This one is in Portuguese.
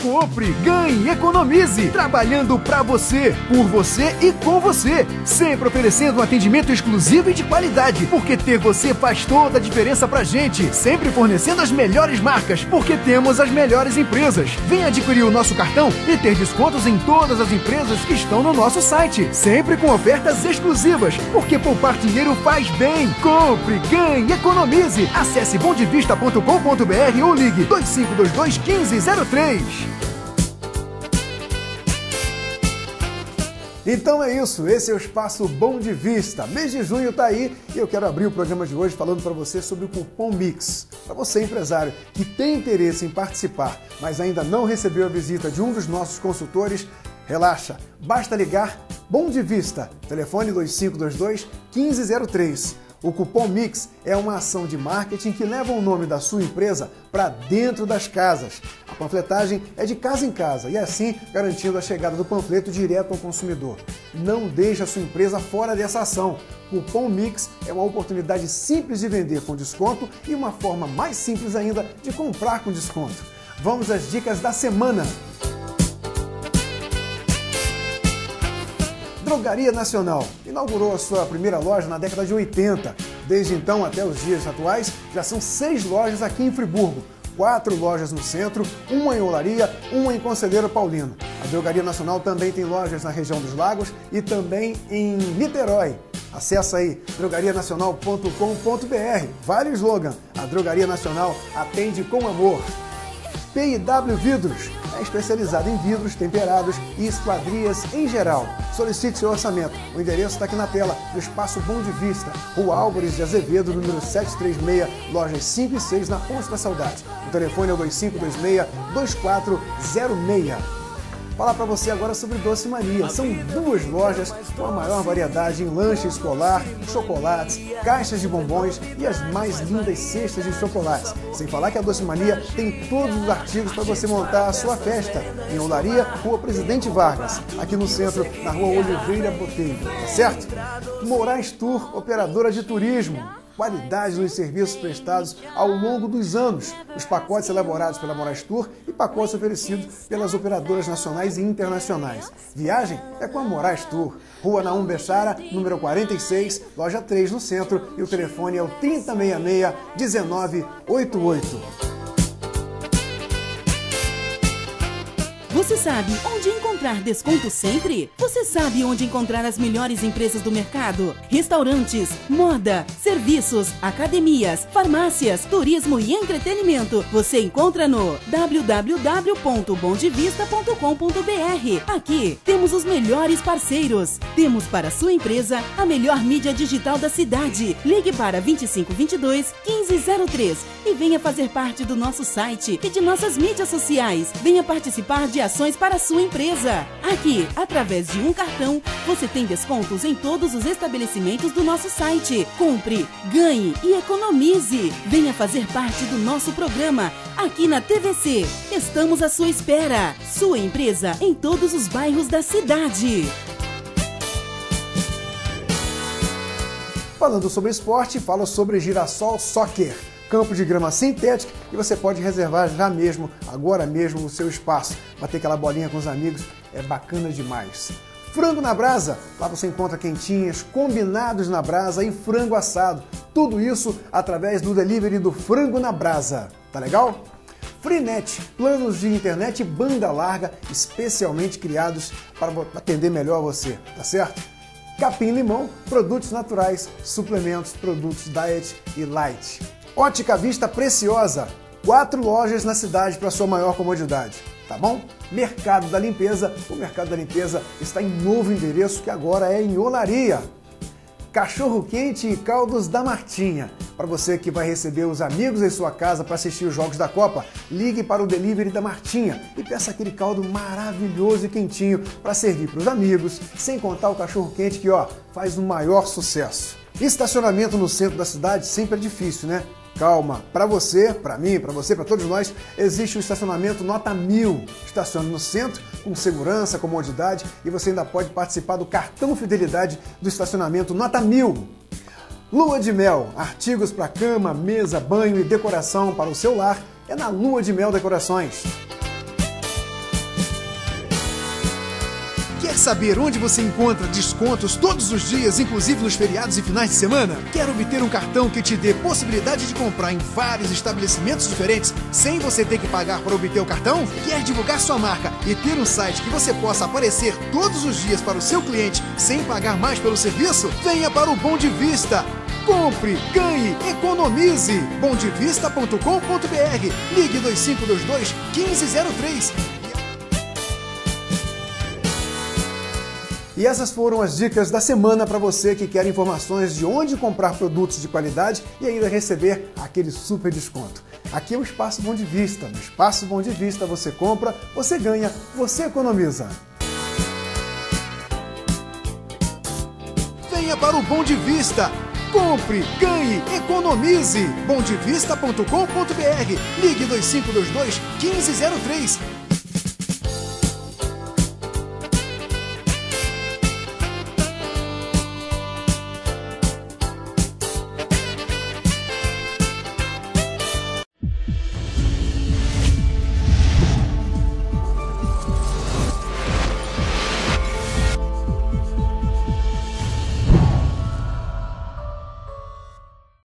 Compre, ganhe, economize, trabalhando pra você, por você e com você. Sempre oferecendo um atendimento exclusivo e de qualidade, porque ter você faz toda a diferença pra gente. Sempre fornecendo as melhores marcas, porque temos as melhores empresas. Venha adquirir o nosso cartão e ter descontos em todas as empresas que estão no nosso site. Sempre com ofertas exclusivas, porque poupar dinheiro faz bem. Compre, ganhe, economize. Acesse bondevista.com.br ou ligue 2522 1503. Então é isso, esse é o Espaço Bom de Vista. Mês de junho tá aí e eu quero abrir o programa de hoje falando para você sobre o cupom Mix. Para você, empresário, que tem interesse em participar, mas ainda não recebeu a visita de um dos nossos consultores, relaxa, basta ligar Bom de Vista, telefone 2522 1503. O cupom Mix é uma ação de marketing que leva o nome da sua empresa para dentro das casas. A panfletagem é de casa em casa e assim garantindo a chegada do panfleto direto ao consumidor. Não deixe a sua empresa fora dessa ação. O cupom Mix é uma oportunidade simples de vender com desconto e uma forma mais simples ainda de comprar com desconto. Vamos às dicas da semana. Drogaria Nacional inaugurou a sua primeira loja na década de 80. Desde então até os dias atuais, já são 6 lojas aqui em Friburgo. 4 lojas no centro, uma em Olaria, uma em Conselheiro Paulino. A Drogaria Nacional também tem lojas na região dos Lagos e também em Niterói. Acesse aí drogarianacional.com.br. Vale o slogan: a Drogaria Nacional atende com amor. P&W Vidros é especializado em vidros temperados e esquadrias em geral. Solicite seu orçamento. O endereço está aqui na tela, no Espaço Bom de Vista, Rua Álvares de Azevedo, número 736, lojas 5 e 6, na Ponte da Saudade. O telefone é o 2526-2406. Falar para você agora sobre Doce Mania. São 2 lojas com a maior variedade em lanche escolar, chocolates, caixas de bombons e as mais lindas cestas de chocolates. Sem falar que a Doce Mania tem todos os artigos para você montar a sua festa. Em Olaria, Rua Presidente Vargas. Aqui no centro, na Rua Oliveira Botelho. Tá certo? Moraes Tour, operadora de turismo. Qualidade nos serviços prestados ao longo dos anos. Os pacotes elaborados pela Moraes Tour e pacotes oferecidos pelas operadoras nacionais e internacionais. Viagem é com a Moraes Tour. Rua Naum Bechara, número 46, loja 3 no centro, e o telefone é o 3066-1988. Você sabe onde encontrar desconto sempre? Você sabe onde encontrar as melhores empresas do mercado? Restaurantes, moda, serviços, academias, farmácias, turismo e entretenimento. Você encontra no www.bondevista.com.br. Aqui temos os melhores parceiros. Temos para sua empresa a melhor mídia digital da cidade. Ligue para 2522 1503 e venha fazer parte do nosso site e de nossas mídias sociais. Venha participar de ações para a sua empresa. Aqui, através de um cartão, você tem descontos em todos os estabelecimentos do nosso site. Compre, ganhe e economize. Venha fazer parte do nosso programa aqui na TVC. Estamos à sua espera. Sua empresa em todos os bairros da cidade. Falando sobre esporte, falo sobre Girassol Soccer. Campo de grama sintética e você pode reservar já mesmo, agora mesmo, o seu espaço. Bater aquela bolinha com os amigos é bacana demais. Frango na brasa, lá você encontra quentinhas, combinados na brasa e frango assado. Tudo isso através do delivery do Frango na Brasa. Tá legal? Freenet, planos de internet banda larga, especialmente criados para atender melhor você, tá certo? Capim Limão, produtos naturais, suplementos, produtos diet e light. Ótica Vista Preciosa, 4 lojas na cidade para sua maior comodidade, tá bom? Mercado da Limpeza, o Mercado da Limpeza está em novo endereço que agora é em Olaria. Cachorro Quente e Caldos da Martinha. Para você que vai receber os amigos em sua casa para assistir os Jogos da Copa, ligue para o delivery da Martinha e peça aquele caldo maravilhoso e quentinho para servir para os amigos, sem contar o cachorro quente que, faz o maior sucesso. Estacionamento no centro da cidade sempre é difícil, né? Calma, para você, para mim, para você, para todos nós, existe o estacionamento nota 1000. Estacione no centro, com segurança, comodidade, e você ainda pode participar do cartão fidelidade do estacionamento nota 1000. Lua de Mel, artigos para cama, mesa, banho e decoração para o seu lar, é na Lua de Mel Decorações. Quer saber onde você encontra descontos todos os dias, inclusive nos feriados e finais de semana? Quer obter um cartão que te dê possibilidade de comprar em vários estabelecimentos diferentes sem você ter que pagar para obter o cartão? Quer divulgar sua marca e ter um site que você possa aparecer todos os dias para o seu cliente sem pagar mais pelo serviço? Venha para o Bom de Vista! Compre, ganhe, economize! Bondevista.com.br. Ligue 2522-1503. E essas foram as dicas da semana para você que quer informações de onde comprar produtos de qualidade e ainda receber aquele super desconto. Aqui é o Espaço Bom de Vista. No Espaço Bom de Vista você compra, você ganha, você economiza. Venha para o Bom de Vista! Compre, ganhe, economize! Bondevista.com.br. Ligue 2522-1503.